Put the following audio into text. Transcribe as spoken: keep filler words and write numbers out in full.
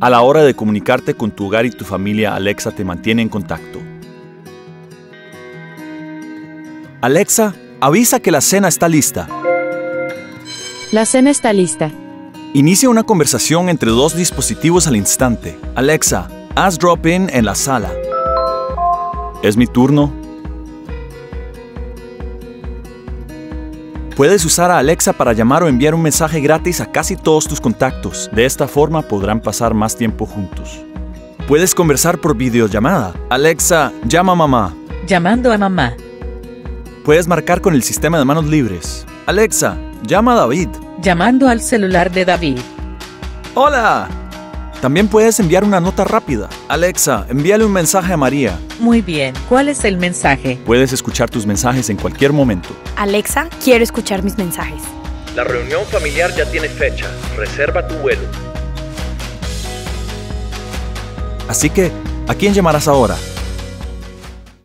A la hora de comunicarte con tu hogar y tu familia, Alexa te mantiene en contacto. Alexa, avisa que la cena está lista. La cena está lista. Inicia una conversación entre dos dispositivos al instante. Alexa, haz drop-in en la sala. ¿Es mi turno? Puedes usar a Alexa para llamar o enviar un mensaje gratis a casi todos tus contactos. De esta forma podrán pasar más tiempo juntos. Puedes conversar por videollamada. Alexa, llama a mamá. Llamando a mamá. Puedes marcar con el sistema de manos libres. Alexa, llama a David. Llamando al celular de David. ¡Hola! También puedes enviar una nota rápida. Alexa, envíale un mensaje a María. Muy bien. ¿Cuál es el mensaje? Puedes escuchar tus mensajes en cualquier momento. Alexa, quiero escuchar mis mensajes. La reunión familiar ya tiene fecha. Reserva tu vuelo. Así que, ¿a quién llamarás ahora?